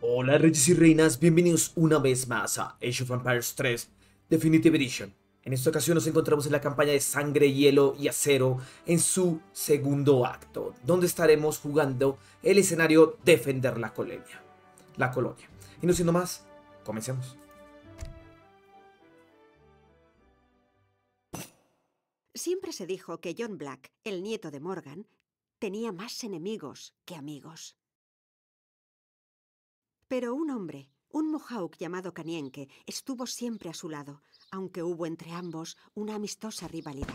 Hola reyes y reinas, bienvenidos una vez más a Age of Empires 3 Definitive Edition. En esta ocasión nos encontramos en la campaña de Sangre, Hielo y Acero en su segundo acto, donde estaremos jugando el escenario Defender la Colonia. Y no siendo más, comencemos. Siempre se dijo que John Black, el nieto de Morgan, tenía más enemigos que amigos. Pero un hombre, un Mohawk llamado Kanienke, estuvo siempre a su lado, aunque hubo entre ambos una amistosa rivalidad.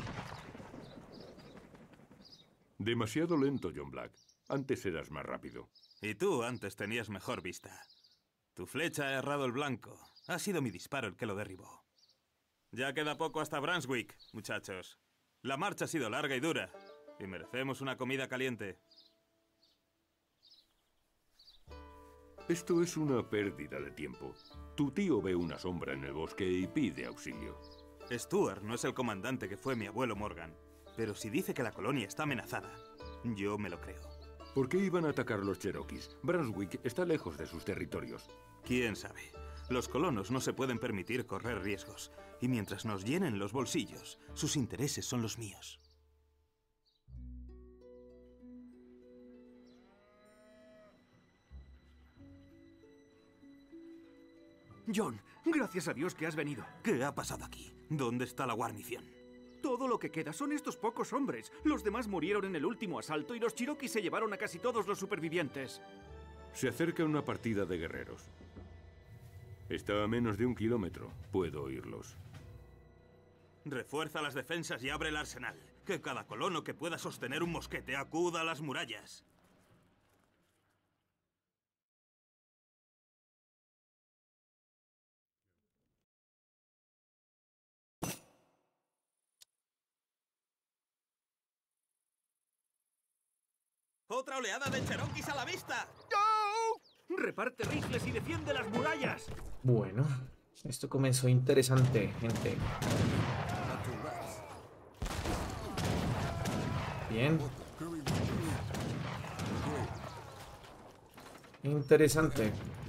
Demasiado lento, John Black. Antes eras más rápido. Y tú antes tenías mejor vista. Tu flecha ha errado el blanco. Ha sido mi disparo el que lo derribó. Ya queda poco hasta Brunswick, muchachos. La marcha ha sido larga y dura, y merecemos una comida caliente. Esto es una pérdida de tiempo. Tu tío ve una sombra en el bosque y pide auxilio. Stuart no es el comandante que fue mi abuelo Morgan, pero si dice que la colonia está amenazada, yo me lo creo. ¿Por qué iban a atacar los Cherokees? Brunswick está lejos de sus territorios. ¿Quién sabe? Los colonos no se pueden permitir correr riesgos, y mientras nos llenen los bolsillos, sus intereses son los míos. John, gracias a Dios que has venido. ¿Qué ha pasado aquí? ¿Dónde está la guarnición? Todo lo que queda son estos pocos hombres. Los demás murieron en el último asalto y los Cherokees se llevaron a casi todos los supervivientes. Se acerca una partida de guerreros. Está a menos de 1 kilómetro. Puedo oírlos. Refuerza las defensas y abre el arsenal. Que cada colono que pueda sostener un mosquete acuda a las murallas. ¡Otra oleada de Cherokees a la vista! ¡Reparte rifles y defiende las murallas! Bueno, esto comenzó interesante, gente. Bien. Interesante.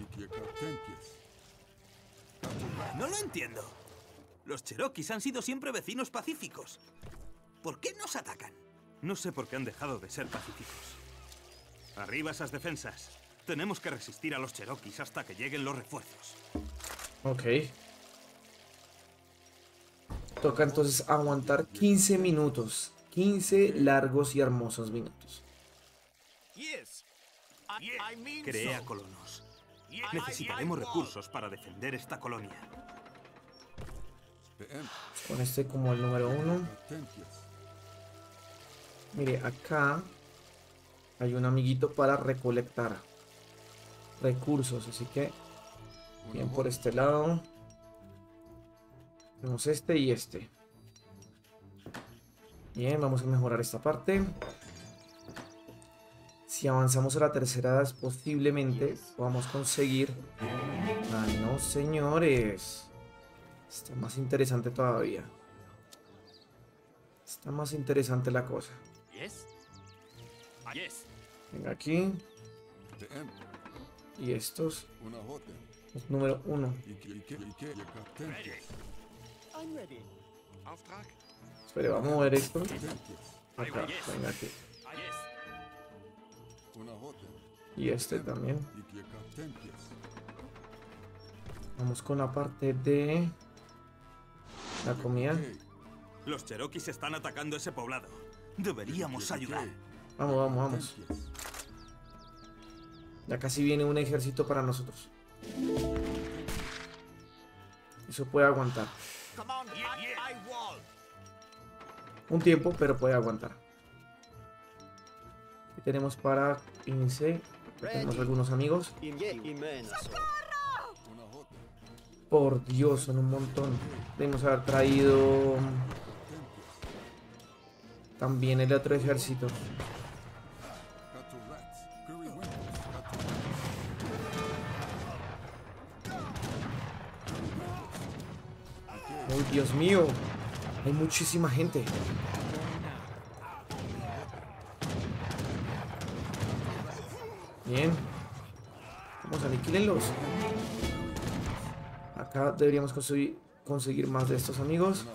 No lo entiendo. Los Cherokees han sido siempre vecinos pacíficos. ¿Por qué nos atacan? No sé por qué han dejado de ser pacíficos. Arriba esas defensas. Tenemos que resistir a los Cherokees hasta que lleguen los refuerzos. Ok. Toca entonces aguantar 15 minutos. 15 largos y hermosos minutos. Crea colonos. Necesitaremos recursos para defender esta colonia. Con este como el número 1. Mire, acá hay un amiguito para recolectar recursos, así que bien por este lado. Tenemos este y este. Bien, vamos a mejorar esta parte. Si avanzamos a la tercera edad, posiblemente podamos conseguir... Ah, no, señores. Está más interesante todavía. Está más interesante la cosa. Venga aquí. Y estos. Es número 1. Espere, vamos a mover esto. Acá, venga aquí. Y este también. Vamos con la parte de la comida. Los Cherokees están atacando ese poblado. Deberíamos ayudar. Vamos, vamos, vamos. Ya casi viene un ejército para nosotros. Eso puede aguantar. Un tiempo, pero puede aguantar. Aquí tenemos para 15. Aquí tenemos algunos amigos. Por Dios, son un montón. Debemos haber traído también el otro ejército. ¡Oh, Dios mío! Hay muchísima gente. Bien. Vamos a aniquílenlos. Acá deberíamos conseguir más de estos amigos.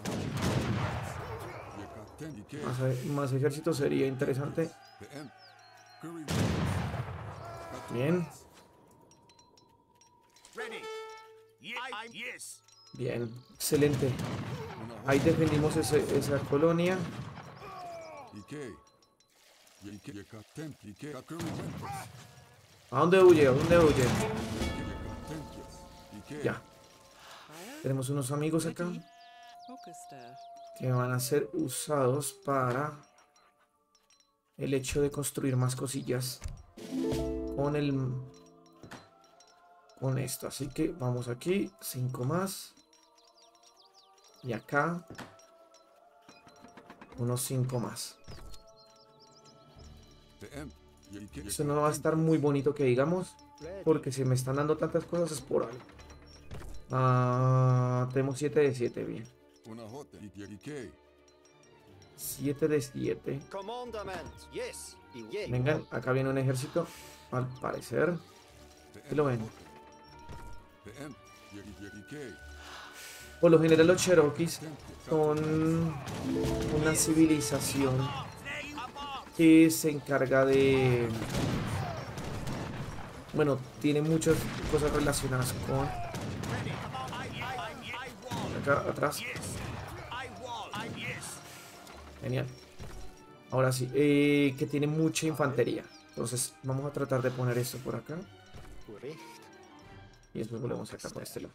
Más ejército sería interesante. Bien. Bien, excelente. Ahí defendimos esa colonia. ¿A dónde huye? ¿A dónde huye? Ya. Tenemos unos amigos acá que van a ser usados para el hecho de construir más cosillas con esto. Así que vamos aquí, 5 más. Y acá unos 5 más. Esto no va a estar muy bonito que digamos, porque si me están dando tantas cosas es por algo. Tenemos 7 de 7, bien. 7 de 7. Vengan, acá viene un ejército, al parecer. ¿Qué lo ven? Por lo general los Cherokees son una civilización que se encarga de... Bueno, tiene muchas cosas relacionadas con... Acá atrás. Genial. Ahora sí, que tiene mucha infantería. Entonces vamos a tratar de poner esto por acá. Y después volvemos acá por este lado.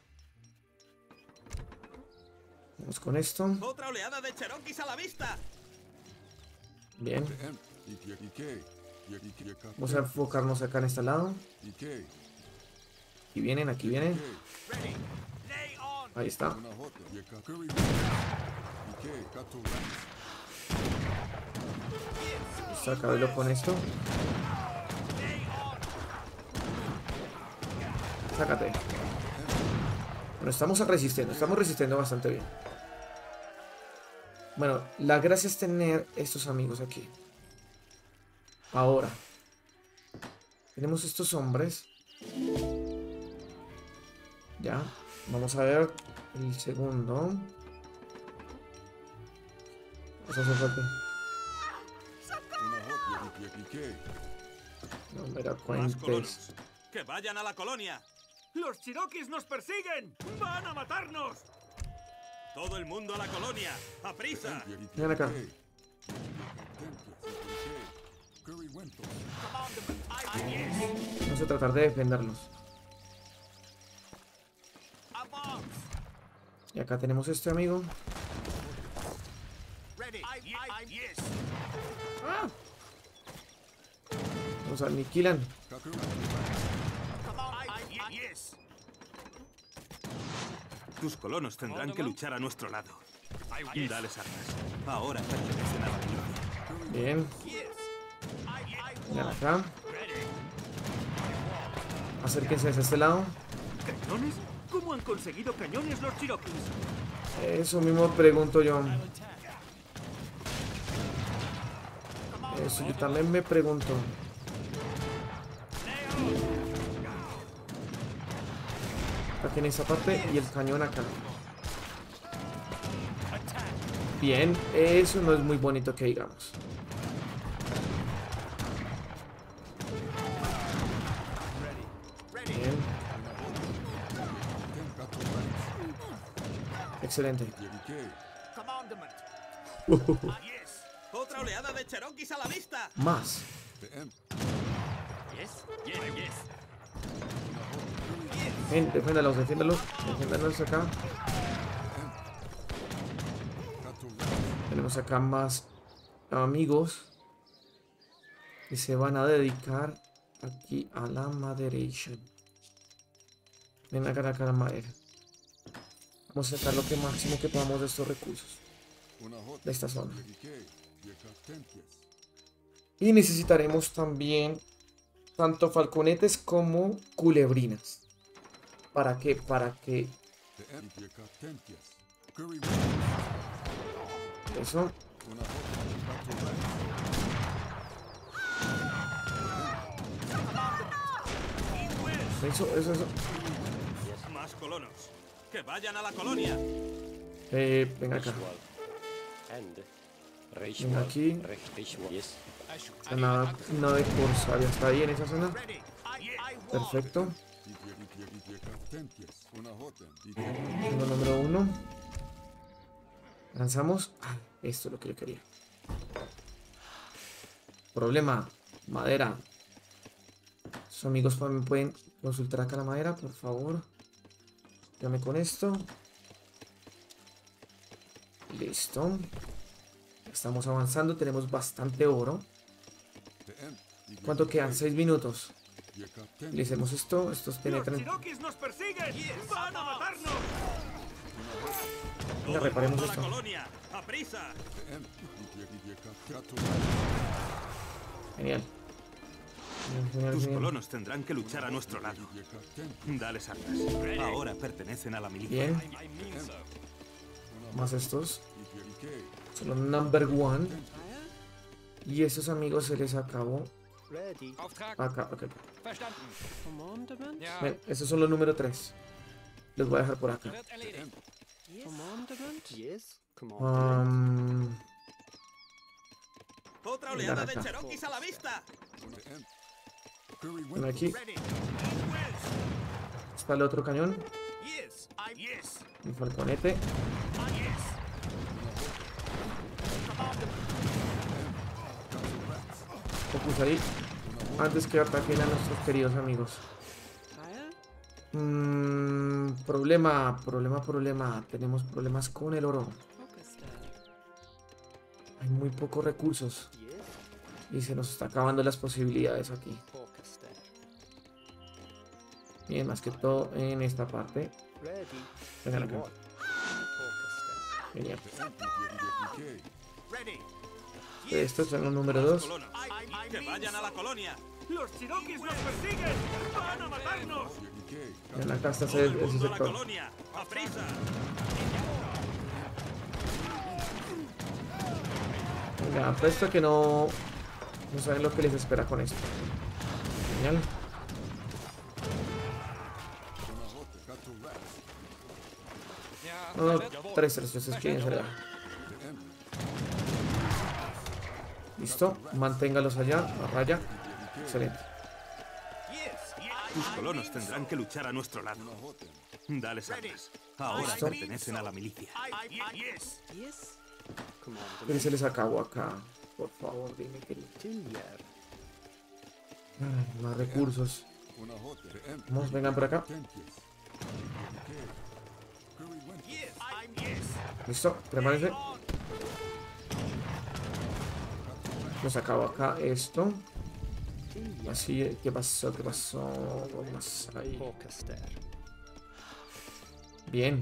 Vamos con esto. ¡Otra oleada de Cherokees a la vista! Bien. Vamos a enfocarnos acá en este lado. Aquí vienen, aquí vienen. Ahí está. Vamos a acabarlo con esto. Sácate. Bueno, estamos resistiendo bastante bien. Bueno, la gracia es tener estos amigos aquí. Ahora, tenemos estos hombres. Ya, vamos a ver el segundo. Eso hace falta. No me da cuentas. ¡Que vayan a la colonia! ¡Los Cherokees nos persiguen! ¡Van a matarnos! ¡Todo el mundo a la colonia! ¡A prisa! Ven acá. Vamos a tratar de defenderlos. Y acá tenemos este amigo. ¡Ah! Nos aniquilan. Tus colonos tendrán que luchar a nuestro lado. Dales armas. Ahora pertenecen a la milicia. Bien. Vengan acá. Acérquense hacia este lado. ¿Cañones? ¿Cómo han conseguido cañones los Cherokees? Eso mismo pregunto yo. Eso yo también me pregunto. Aquí en esa parte y el cañón acá. Bien, eso no es muy bonito que digamos. Bien. Excelente. ¡Otra oleada de Cherokees a la vista! Más. Ven, defiéndalos acá. Tenemos acá más amigos que se van a dedicar aquí a la maderation. Ven acá la madera. Vamos a sacar lo que máximo que podamos de estos recursos de esta zona. Y necesitaremos también tanto falconetes como culebrinas. ¿Para qué? Para que... Eso. Eso. Más colonos. ¡Que vayan a la colonia! Venga acá. Venga aquí. La nave corsaria está ahí en esa zona. Perfecto. Punto número 1. Lanzamos. Ah, esto es lo que yo quería. Problema. Madera. Sus amigos me pueden consultar acá la madera, por favor. Dígame con esto. Listo. Estamos avanzando. Tenemos bastante oro. ¿Cuánto quedan? 6 minutos. Utilicemos esto. Estos tienen ¡Los Cherokees nos persiguen! ¡Van a matarnos! Venga, reparemos ¡A la esto. colonia! ¡A prisa! Genial. Genial, Tus genial. colonos tendrán que luchar a nuestro lado. Dales armas. Ahora pertenecen a la milicia. Bien. Más estos. Son los number 1. Y esos amigos se les acabó. Acá, ok. Ven, esos son los número 3. Los voy a dejar por acá. ¡Otra oleada de Cherokees a la vista! Ven aquí. Está el otro cañón. Un falconete. Focus ahí. Antes que ataquen a nuestros queridos amigos. Problema. Tenemos problemas con el oro. Hay muy pocos recursos. Y se nos está acabando las posibilidades aquí. Bien, más que todo en esta parte. Venga acá. Genial. Estos son los número 2. ¡Que vayan a la colonia! ¡Los Cherokees nos persiguen! ¡Van a matarnos! En acá está ¡Todo el ese mundo a la sector. colonia! ¡A prisa! Venga, apuesto que no saben lo que les espera con esto. Genial. No, 3 quieren ser. Listo, manténgalos allá, a raya. Excelente. Tus colonos tendrán que luchar a nuestro lado. Dales armas. Ahora Listo. pertenecen a la milicia. ¿Qué se les acabó acá? Por favor, dime que... Ay, más recursos. Vamos, vengan por acá. Listo, prepárense. Nos acabo acá esto. Así, ¿qué pasó? Vamos ahí. Bien.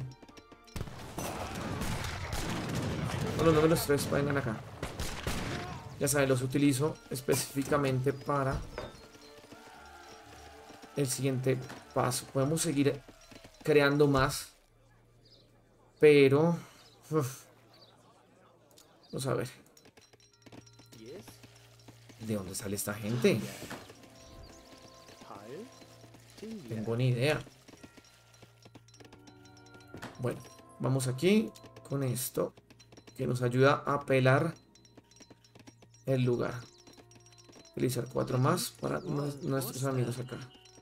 Los números 3 vengan acá. Ya saben, los utilizo específicamente para el siguiente paso. Podemos seguir creando más. Pero... vamos a ver. ¿De dónde sale esta gente? Tengo ni idea. Bueno, vamos aquí con esto que nos ayuda a pelar el lugar. Utilizar 4 más para nuestros amigos acá.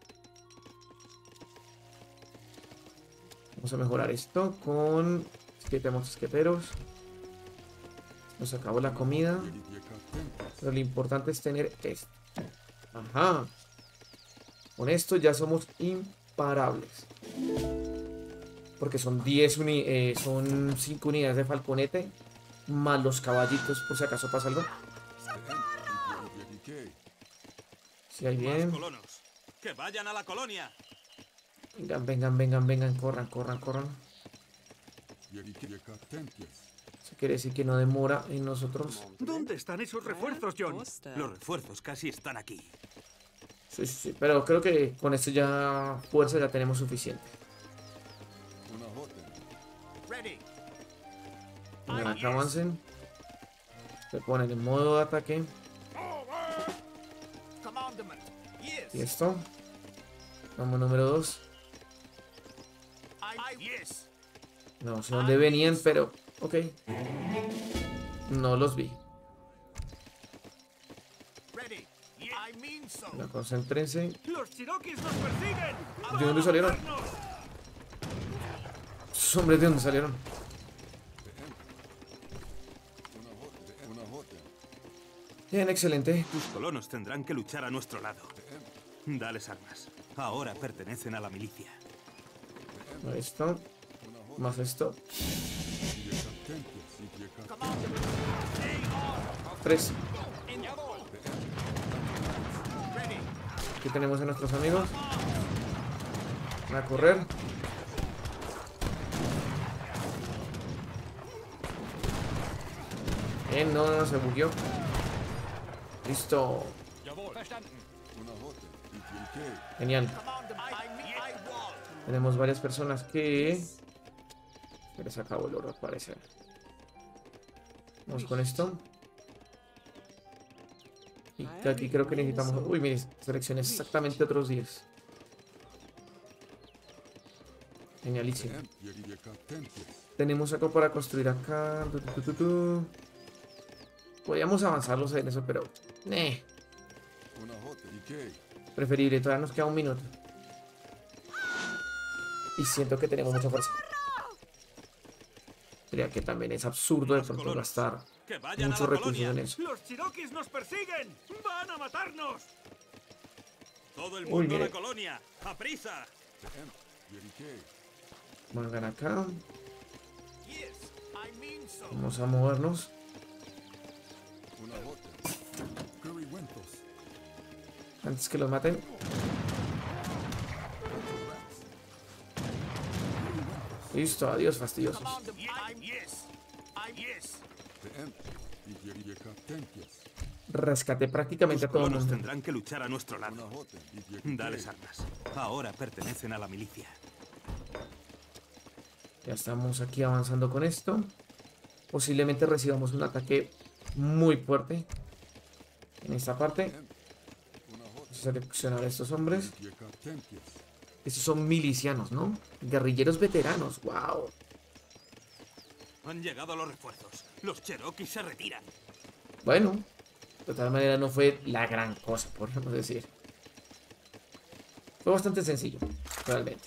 Vamos a mejorar esto con 7 mosqueteros. Nos acabó la comida. Pero lo importante es tener esto. Ajá. Con esto ya somos imparables. Porque son 5 unidades de falconete. Más los caballitos, por si acaso pasa algo. Si hay bien. Más colonos. ¡Que vayan a la colonia! Vengan. Corran. Eso quiere decir que no demora en nosotros. ¿Dónde están esos refuerzos, John? Los refuerzos casi están aquí. Sí. Pero creo que con esto ya fuerza ya tenemos suficiente. Vengan acá, avancen. Se ponen en modo de ataque. Y esto. Vamos, número 2. No sé dónde venían, pero... Ok. No los vi. No, concéntrense. ¡Los Cherokees nos persiguen! ¿De dónde salieron? Esos hombres, ¿de dónde salieron? Bien, excelente. Tus colonos tendrán que luchar a nuestro lado. Dales armas. Ahora pertenecen a la milicia. Esto. Más esto. 3. Aquí tenemos a nuestros amigos. Van a correr. No, se bugueó. Listo. Genial. Tenemos varias personas que... Se les acabó el oro, al parecer. Vamos con esto. Y aquí creo que necesitamos... Uy, mire, seleccioné exactamente otros 10. Genialísimo. Tenemos algo para construir acá. Podríamos avanzarlos en eso, pero... Preferible, todavía nos queda un minuto. Y siento que tenemos mucha fuerza. Diría que también es absurdo de pronto gastar muchos recursos en eso. ¡Los Cherokees nos persiguen! ¡Van a matarnos! ¡Todo el mundo a la colonia! ¡A prisa! Vengan acá. Vamos a movernos. Antes que los maten. Listo, adiós, fastidiosos. Rescaté prácticamente a todo el mundo. Tendrán que luchar a nuestro lado. Dales armas. Ahora pertenecen a la milicia. Ya estamos aquí avanzando con esto. Posiblemente recibamos un ataque muy fuerte en esta parte. Vamos a seleccionar a estos hombres. Estos son milicianos, ¿no? Guerrilleros veteranos. ¡Wow! Han llegado los refuerzos. Los Cherokees se retiran. Bueno, de todas maneras no fue la gran cosa, podríamos decir. Fue bastante sencillo, realmente.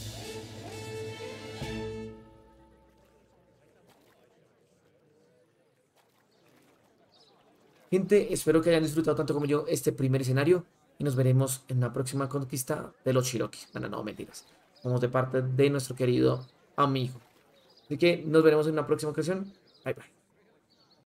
Gente, espero que hayan disfrutado tanto como yo este primer escenario. Y nos veremos en la próxima conquista de los Cherokee. Bueno, no, mentiras. Vamos de parte de nuestro querido amigo. Así que nos veremos en una próxima ocasión. Bye, bye.